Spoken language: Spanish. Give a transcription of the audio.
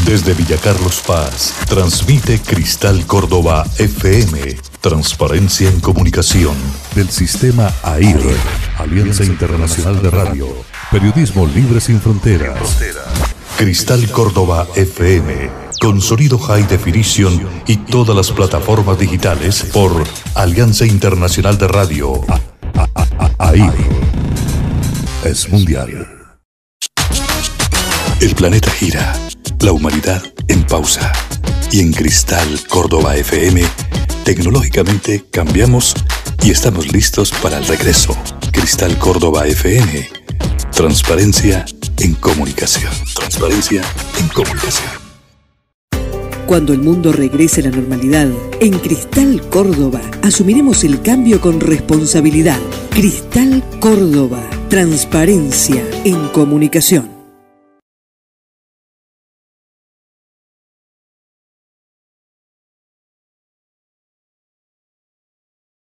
Desde Villa Carlos Paz, transmite Cristal Córdoba FM. Transparencia en comunicación. Del sistema AIR, Alianza Internacional de Radio. Periodismo libre sin fronteras. Cristal Córdoba FM. Con sonido High Definition y todas las plataformas digitales por Alianza Internacional de Radio. AIR. Es mundial. El planeta gira, la humanidad en pausa. Y en Cristal Córdoba FM, tecnológicamente cambiamos y estamos listos para el regreso. Cristal Córdoba FM, transparencia en comunicación. Transparencia en comunicación. Cuando el mundo regrese a la normalidad, en Cristal Córdoba asumiremos el cambio con responsabilidad. Cristal Córdoba, transparencia en comunicación.